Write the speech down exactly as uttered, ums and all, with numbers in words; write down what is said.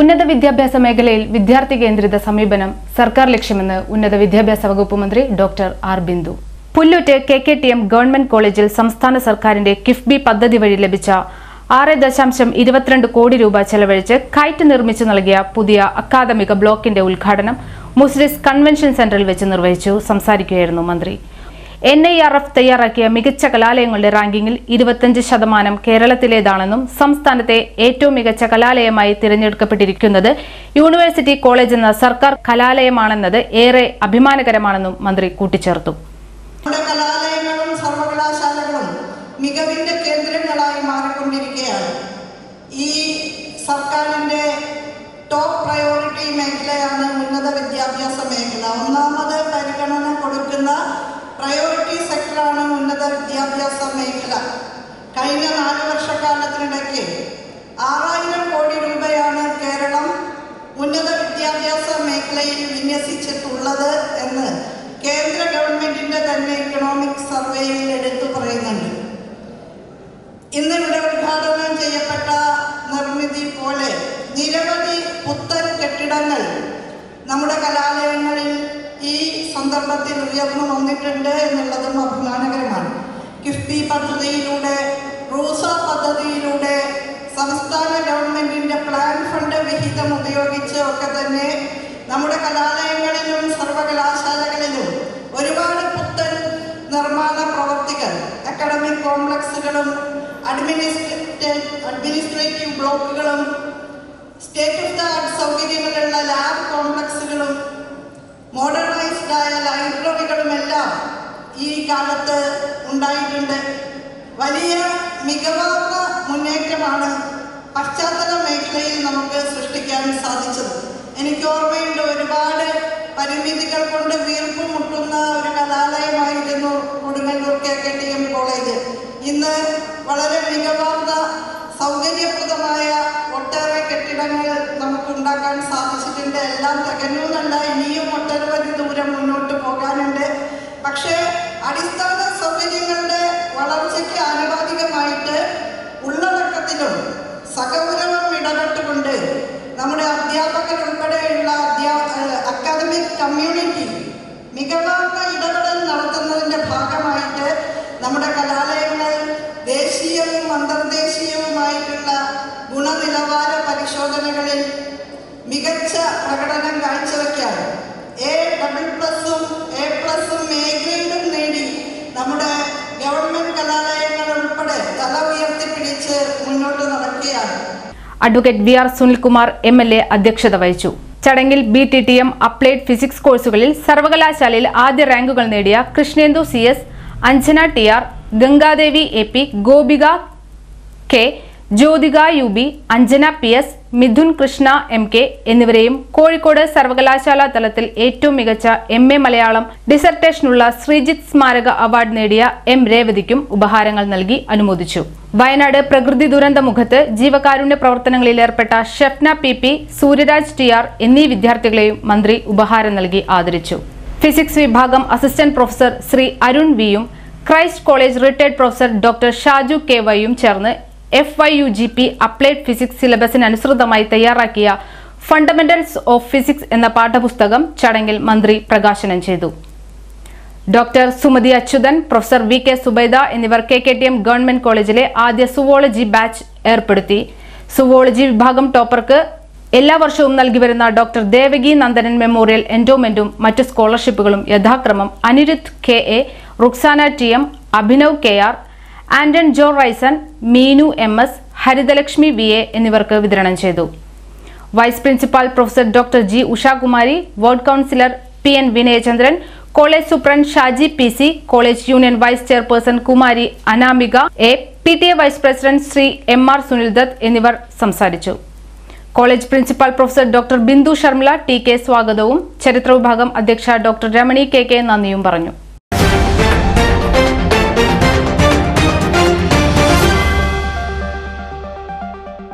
ഉന്നത വിദ്യാഭ്യാസ മേഖലയിൽ വിദ്യാർത്ഥി കേന്ദ്രിത സമീപനം സർക്കാർ ലക്ഷ്യമെന്ന് ഉന്നത വിദ്യാഭ്യാസ വകുപ്പ് മന്ത്രി doctor R Bindu. Pullut K K T M government കോളേജിൽ സംസ്ഥാന സർക്കാരിന്റെ കിഫ്ബി പദ്ധതി വഴി ലഭിച്ച ആറ് ദശാംശം ഇരുപത്തിരണ്ട് കോടി രൂപ ചെലവഴിച്ച് കൈറ്റ് നിർമ്മിച്ചു നൽകിയ പുതിയ അക്കാദമിക ബ്ലോക്കിന്റെ ഉദ്ഘാടനം മുസ്ലിസ് കൺവെൻഷൻ സെന്ററിൽ വെച്ച് നിർവഹിച്ചു സംസാരിക്കുകയായിരുന്നു മന്ത്രി. എൻ ഐ ആർ എഫ് തയ്യാറാക്കിയ മികച്ച കലാലയങ്ങളുടെ റാങ്കിങ്ങിൽ ഇരുപത്തിയഞ്ച് ശതമാനം കേരളത്തിലേതാണെന്നും സംസ്ഥാനത്തെ ഏറ്റവും മികച്ച കലാലയമായി തിരഞ്ഞെടുക്കപ്പെട്ടിരിക്കുന്നത് യൂണിവേഴ്സിറ്റി കോളേജ് എന്ന സർക്കാർ കലാലയമാണെന്നത് ഏറെ അഭിമാനകരമാണെന്നും മന്ത്രി കൂട്ടിച്ചേർത്തു. കലാലയങ്ങളും സർവകലാശാലകളും മികവിന്റെ കേന്ദ്രങ്ങളായി മാറിക്കൊണ്ടിരിക്കുകയാണ്. ഈ സർക്കാരിന്റെ ടോപ്പ് പ്രയോറിറ്റി മേഖലയാണ് ഉന്നത വിദ്യാഭ്യാസ മേഖല. ഒന്നാമത് പരിഗണന കൊടുക്കുന്ന പ്രയോറിറ്റി സെക്ടറാണ് ഉന്നത വിദ്യാഭ്യാസ മേഖല. കഴിഞ്ഞ നാല് വർഷക്കാലത്തിനിടയ്ക്ക് ആറായിരം കോടി രൂപയാണ് കേരളം ഉന്നത വിദ്യാഭ്യാസ മേഖലയിൽ വിന്യസിച്ചിട്ടുള്ളത് എന്ന് കേന്ദ്ര ഗവൺമെന്റിന്റെ തന്നെ ഇക്കണോമിക് സർവേയിൽ എടുത്തു പറയുന്നുണ്ട്. ഇന്നിവിടെ ഉദ്ഘാടനം ചെയ്യപ്പെട്ട നിർമ്മിതി പോലെ നിരവധി പുത്തൻ കെട്ടിടങ്ങൾ നമ്മുടെ കലാലയങ്ങളിൽ ഈ സന്ദർഭത്തിൽ ഉയർന്നു വന്നിട്ടുണ്ട് എന്നുള്ളതും അഭിമാനകരമാണ്. കിഫ്ബി പദ്ധതിയിലൂടെ, റൂസ പദ്ധതിയിലൂടെ, സംസ്ഥാന ഗവൺമെന്റിന്റെ പ്ലാൻ ഫണ്ട് വിഹിതം ഉപയോഗിച്ച് ഒക്കെ തന്നെ നമ്മുടെ കലാലയങ്ങളിലും സർവകലാശാലകളിലും ഒരുപാട് പുത്തൻ നിർമ്മാണ പ്രവർത്തികൾ, അക്കാഡമിക് കോംപ്ലക്സുകളും അഡ്മിനിസ്ട്രേറ്റീവ് അഡ്മിനിസ്ട്രേറ്റീവ് ബ്ലോക്കുകളും സ്റ്റേറ്റ് ഓഫ് ദ ആർട്ട് സൗകര്യങ്ങളുള്ള ലാബ് കോംപ്ലക്സുകളും മോഡേണൈസ്ഡ് ആയ ലൈബ്രറികളുമെല്ലാം ഈ കാലത്ത് ഉണ്ടായിട്ടുണ്ട്. വലിയ മികവാർന്ന മുന്നേറ്റമാണ് പശ്ചാത്തല മേഖലയിൽ നമുക്ക് സൃഷ്ടിക്കാൻ സാധിച്ചത്. എനിക്ക് ഓർമ്മയുണ്ട്, ഒരുപാട് പരിമിതികൾ കൊണ്ട് വീർപ്പ് മുട്ടുന്ന ഒരു കലാലയമായിരുന്നു Kodungallur K K T M college. ഇന്ന് വളരെ മികവാർന്ന സൗകര്യപ്രദമായ ഒട്ടേറെ കെട്ടിടങ്ങൾ നമുക്ക് ഉണ്ടാക്കാൻ സാധിച്ചിട്ടുണ്ട്. എല്ലാം തികഞ്ഞുന്നല്ല, ഇനിയും ഒട്ടനവധി ദൂരം മുന്നോട്ട് പോകാനുണ്ട്. പക്ഷേ അടിസ്ഥാന സൗകര്യങ്ങളുടെ വളർച്ചയ്ക്ക് ആനുപാതികമായിട്ട് ഉള്ളടക്കത്തിലും സഗൗരവം ഇടപെട്ടുകൊണ്ട് നമ്മുടെ അധ്യാപകരുൾപ്പെടെയുള്ള അധ്യാ അക്കാദമിക് കമ്മ്യൂണിറ്റി മികവാർന്ന ഇടപെടൽ നടത്തുന്നതിൻ്റെ ഭാഗമായിട്ട് നമ്മുടെ കലാലയങ്ങൾ ദേശീയവും അന്തർദേശീയവുമായിട്ടുള്ള ഗുണനിലവാര പരിശോധനകളിൽ മികച്ച പ്രകടനം കാഴ്ചവെക്കാൻ എ ഡബിൾ പ്ലസും എ പ്ലസും എ ഗ്രേഡും നേടി നമ്മുടെ ഗവൺമെന്റ് കലാലയങ്ങൾ ഉൾപ്പെടെ തല ഉയർത്തിപ്പിടിച്ച് മുന്നോട്ട് നടക്കുകയാണ്. Advocate V R Sunilkumar M L A അധ്യക്ഷത വഹിച്ചു. ചടങ്ങിൽ B T T M applied physics കോഴ്സുകളിൽ സർവകലാശാലയിൽ ആദ്യ റാങ്കുകൾ നേടിയ Krishnendu C S, Anjana T R, Gangadevi A P, Gopika K, Jyothika U B, Anjana P S, Mithun Krishna M K എന്നിവരെയും കോഴിക്കോട് സർവകലാശാല തലത്തിൽ ഏറ്റവും മികച്ച എം എ മലയാളം ഡിസർട്ടേഷനുള്ള ശ്രീജിത്ത് സ്മാരക അവാർഡ് നേടിയ എം രേവതിക്കും ഉപഹാരങ്ങൾ നൽകി അനുമോദിച്ചു. വയനാട് പ്രകൃതി ദുരന്ത മുഖത്ത് ജീവകാരുണ്യ പ്രവർത്തനങ്ങളിൽ ഏർപ്പെട്ട Shefna P P, Suryaraj T R എന്നീ വിദ്യാർത്ഥികളെയും മന്ത്രി ഉപഹാരം നൽകി ആദരിച്ചു. ഫിസിക്സ് വിഭാഗം അസിസ്റ്റന്റ് പ്രൊഫസർ ശ്രീ അരുൺ വിയും Christ college retired professor doctor Shaju K വൈയും ചേർന്ന് F Y U G P applied physics സിലബസിനനുസൃതമായി തയ്യാറാക്കിയ ഫണ്ടമെന്റൽസ് ഓഫ് ഫിസിക്സ് എന്ന പാഠപുസ്തകം ചടങ്ങിൽ മന്ത്രി പ്രകാശനം ചെയ്തു. Doctor Sumathi Achuthan, professor V K Zubaida എന്നിവർ K K T M government കോളേജിലെ ആദ്യ സുവോളജി ബാച്ച് ഏർപ്പെടുത്തി. സുവോളജി വിഭാഗം ടോപ്പർക്ക് എല്ലാ വർഷവും നൽകി വരുന്ന ഡോക്ടർ ദേവകി നന്ദനൻ മെമ്മോറിയൽ എൻഡോമെന്റും മറ്റ് സ്കോളർഷിപ്പുകളും യഥാക്രമം Anirudh K A, Ruksana T M, Abhinav K R, Anton Joe Raison, Meenu M S, Harithalakshmi V A എന്നിവർക്ക് വിതരണം ചെയ്തു. Vice principal professor doctor G Ushakumari, ward councillor P N Vinayachandran, college superintendent Shaji P C, college union vice chairperson കുമാരി Anamika A, P T A vice president Shri M R Sunil Dutt എന്നിവർ സംസാരിച്ചു. College principal professor doctor Bindu Sharmila T K സ്വാഗതവും ചരിത്ര വിഭാഗം അധ്യക്ഷ doctor Ramani K K നന്ദിയും പറഞ്ഞു.